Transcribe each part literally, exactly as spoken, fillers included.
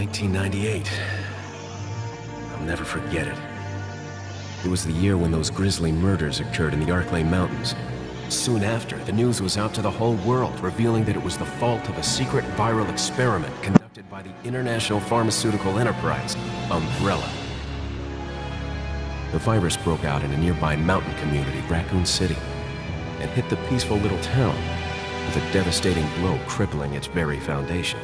nineteen ninety-eight. I'll never forget it. It was the year when those grisly murders occurred in the Arklay Mountains. Soon after, the news was out to the whole world, revealing that it was the fault of a secret viral experiment conducted by the international pharmaceutical enterprise, Umbrella. The virus broke out in a nearby mountain community, Raccoon City, and hit the peaceful little town with a devastating blow crippling its very foundation.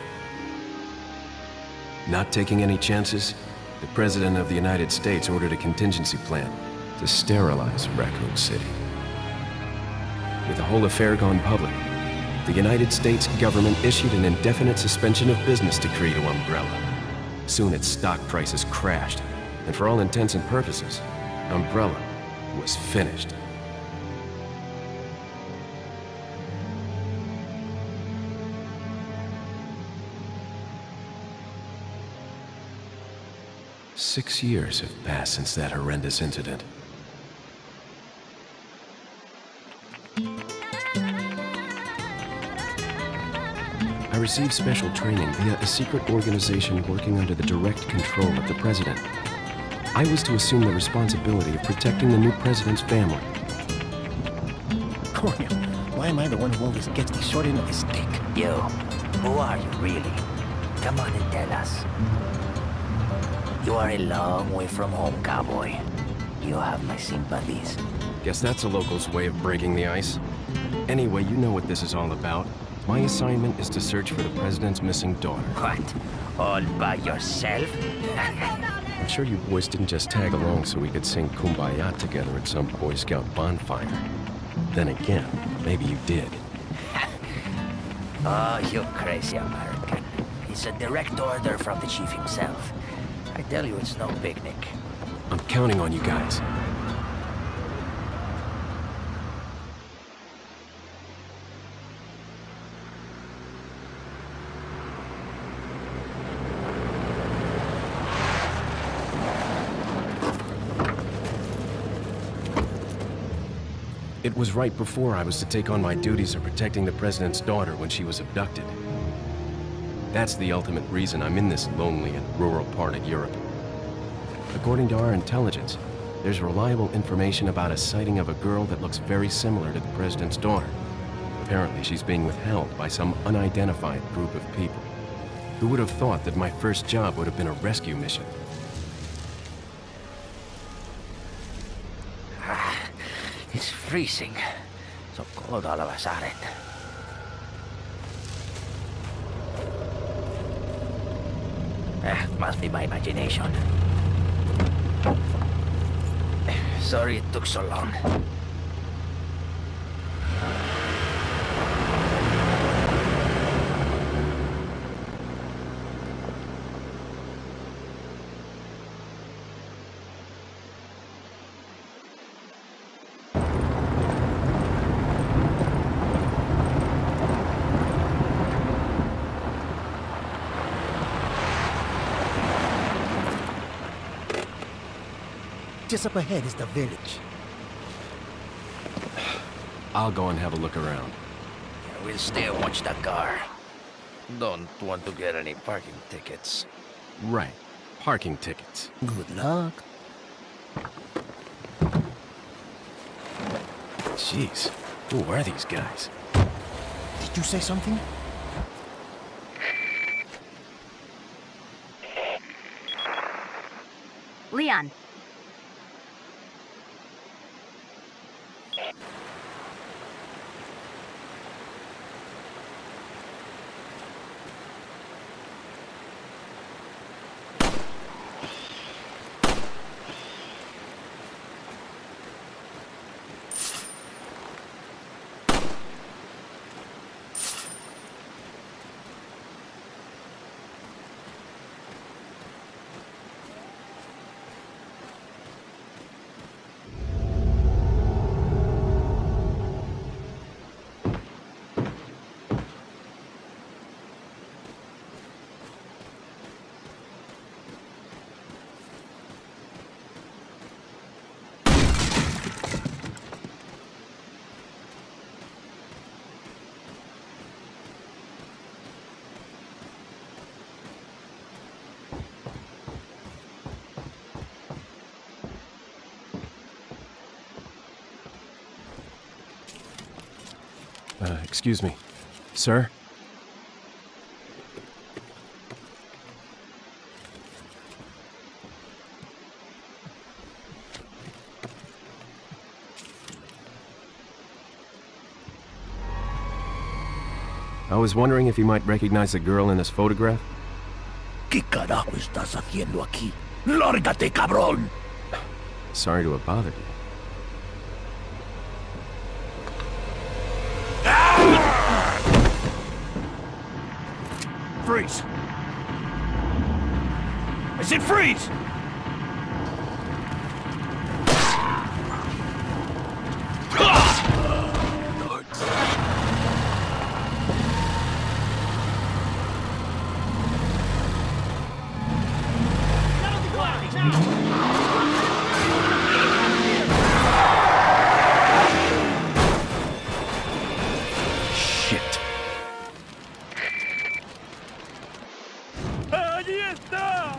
Not taking any chances, the President of the United States ordered a contingency plan to sterilize Raccoon City. With the whole affair gone public, the United States government issued an indefinite suspension of business decree to Umbrella. Soon its stock prices crashed, and for all intents and purposes, Umbrella was finished. Six years have passed since that horrendous incident. I received special training via a secret organization working under the direct control of the president. I was to assume the responsibility of protecting the new president's family. Coño, why am I the one who always gets the short end of the stick? You, who are you really? Come on and tell us. You are a long way from home, cowboy. You have my sympathies. Guess that's a local's way of breaking the ice. Anyway, you know what this is all about. My assignment is to search for the president's missing daughter. What? All by yourself? I'm sure you boys didn't just tag along so we could sing Kumbaya together at some Boy Scout bonfire. Then again, maybe you did. Oh, you crazy American. It's a direct order from the chief himself. I tell you, it's no picnic. I'm counting on you guys. It was right before I was to take on my duties of protecting the president's daughter when she was abducted. That's the ultimate reason I'm in this lonely and rural part of Europe. According to our intelligence, there's reliable information about a sighting of a girl that looks very similar to the president's daughter. Apparently, she's being withheld by some unidentified group of people. Who would have thought that my first job would have been a rescue mission? Ah, it's freezing. So cold all of a sudden. Eh, must be my imagination. Sorry it took so long. Just up ahead is the village. I'll go and have a look around. We'll stay and watch that car. Don't want to get any parking tickets. Right. Parking tickets. Good luck. Jeez. Who are these guys? Did you say something? Leon. Uh, excuse me. Sir? I was wondering if you might recognize the girl in this photograph? ¿Qué carajo estás haciendo aquí? ¡Lárgate, cabrón! Sorry to have bothered you. Freeze! I said freeze! Shit. ¡Allí está!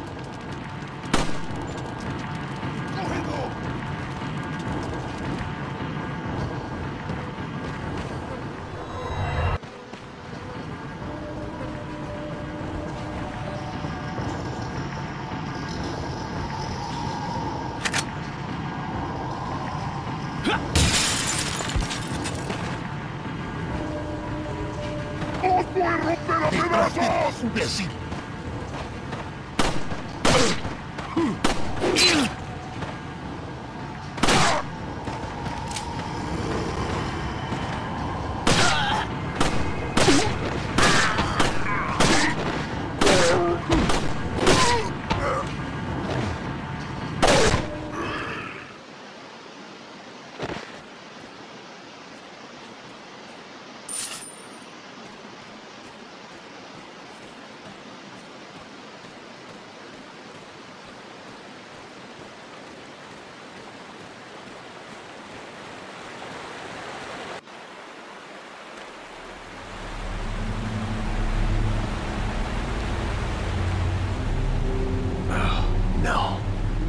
¡Os voy a romper a pedazos! ¡Imbécil! No.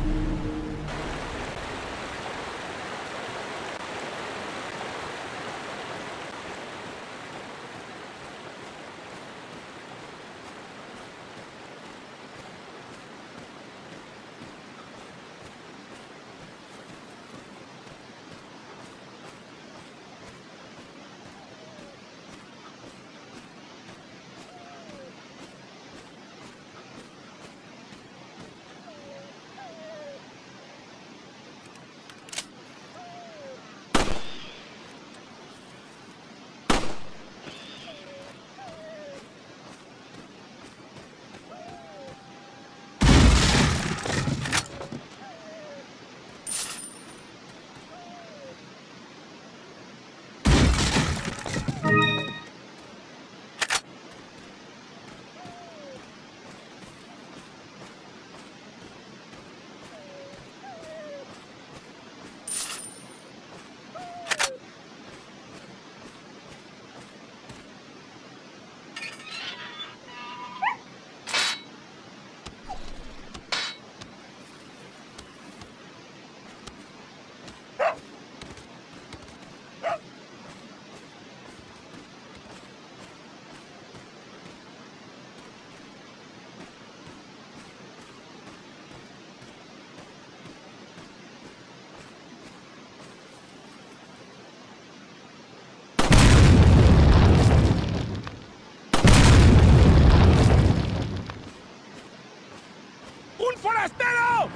¡Un forastero!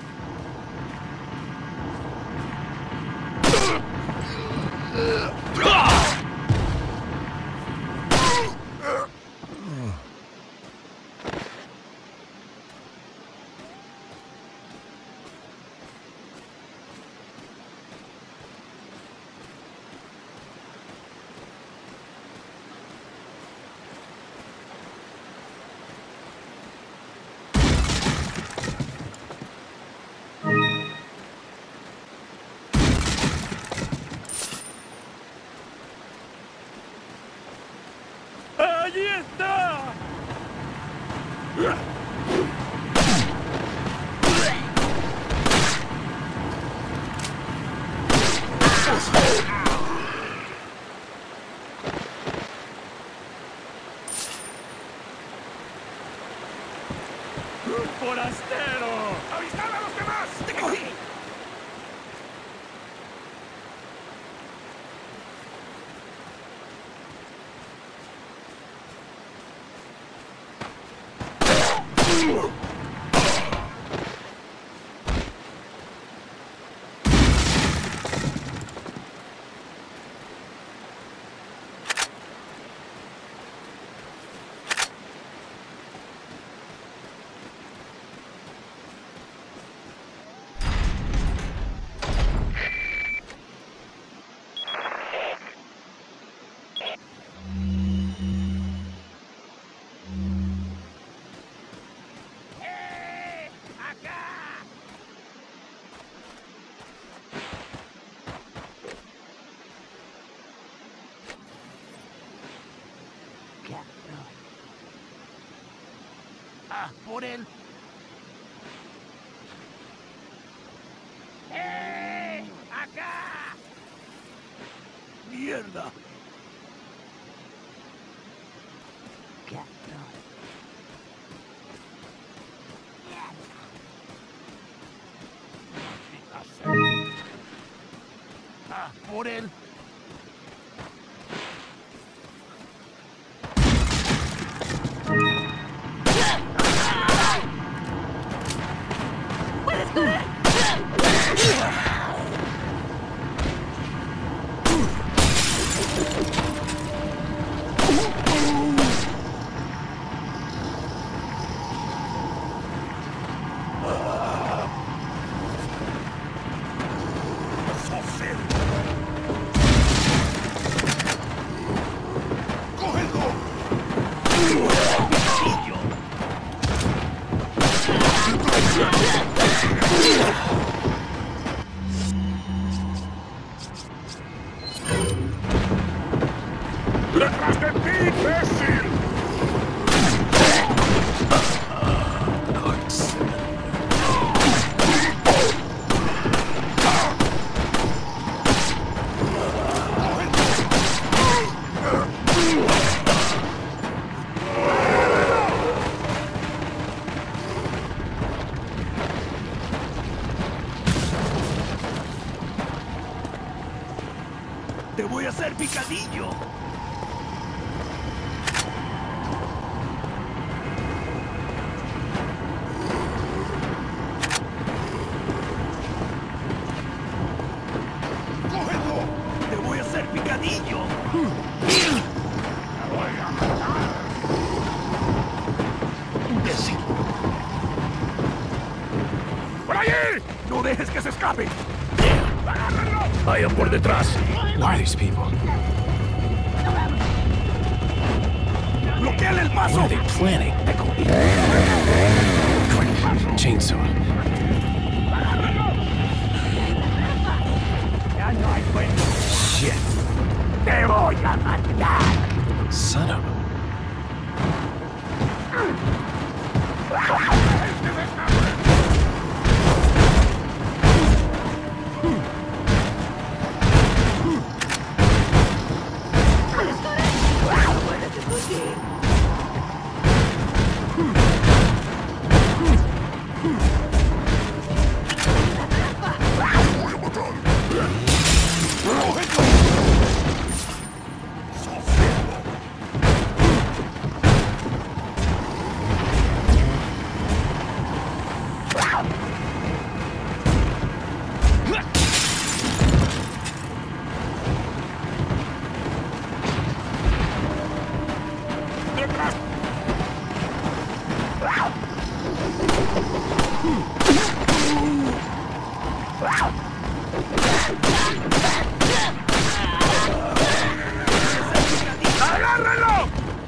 ¡Allí está! Ah, por él. ¡Eh! ¡Acá! ¡Mierda! Ah, por él. ¡Detrás de ti, imbécil! ¡Te voy a hacer picadillo! ¡Cógelo! ¡Te voy a hacer picadillo! ¡Me voy a matar! ¡Imbécil! ¡Por allí! ¡No dejes que se escape! ¡Agárrenlo! ¡Vayan por detrás! Who are these people? ¡Bloqueale el paso! What are they planning? Chainsaw. ¡Ya no hay cuento! Shit. ¡Te voy a matar! Son of a... ¡Detrás! ¡Agárrenlo!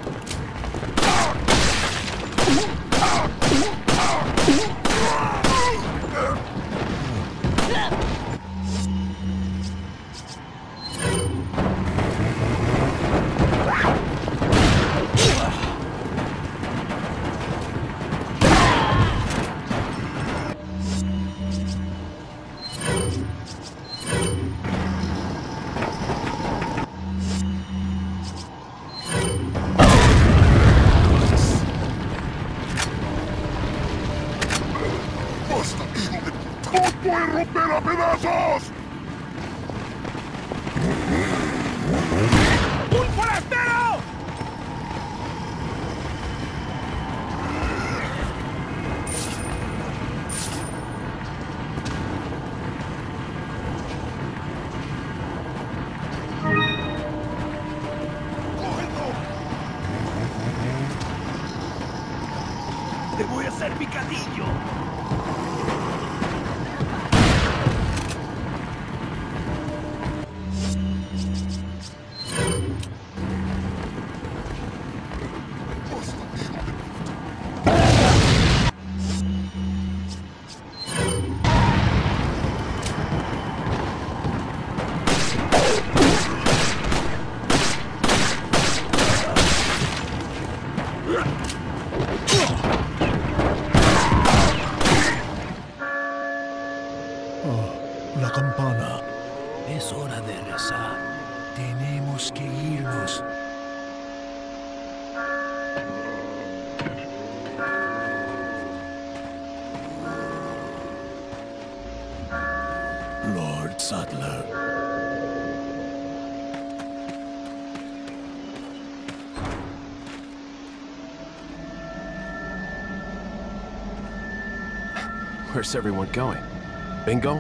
¡Basta, hijo de puta! ¡Os voy a romper a pedazos! ¡Un forastero! ¡Cógelo! ¡Te voy a hacer picadillo! Oh, la campana. Es hora de rezar. Tenemos que irnos. Lord Saddler. Where's everyone going? Bingo?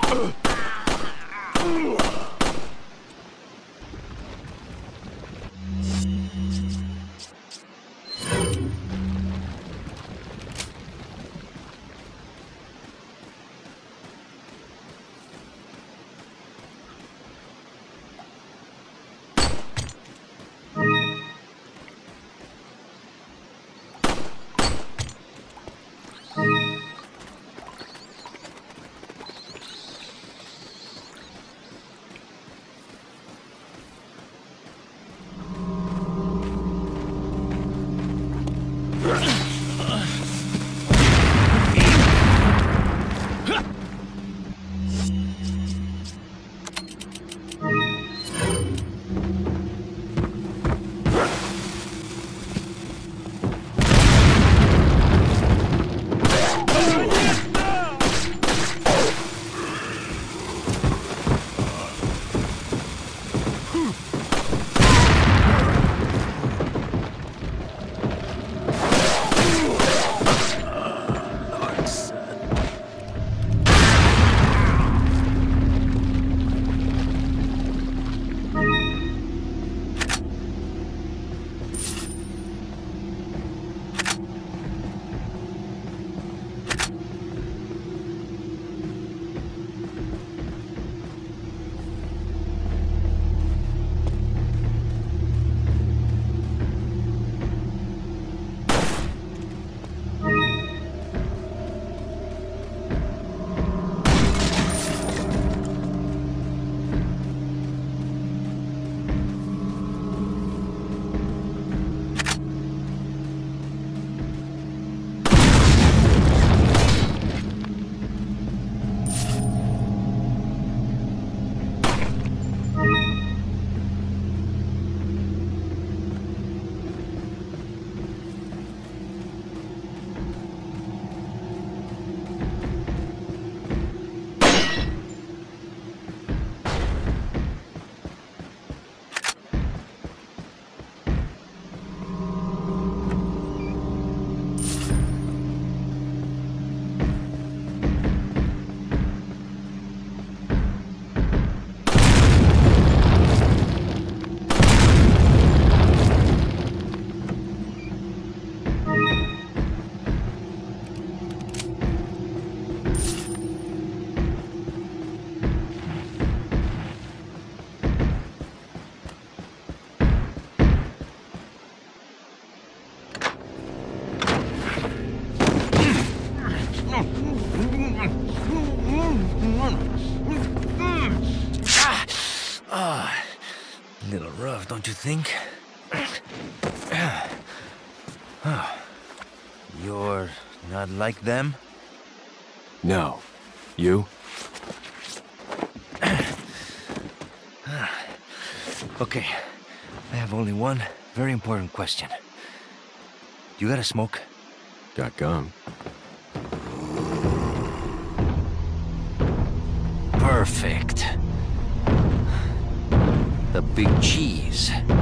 Ah, a little rough, don't you think? You're not like them? No. You? Okay, I have only one very important question. You got a smoke? Got gum. Perfect. The big cheese.